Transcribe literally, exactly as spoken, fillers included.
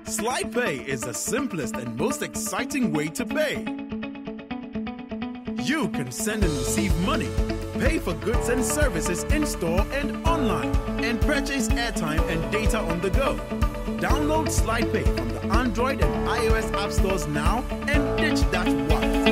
Slydepay is the simplest and most exciting way to pay. You can send and receive money, pay for goods and services in-store and online, and purchase airtime and data on the go. Download Slydepay from the Android and iOS app stores now and ditch that wallet.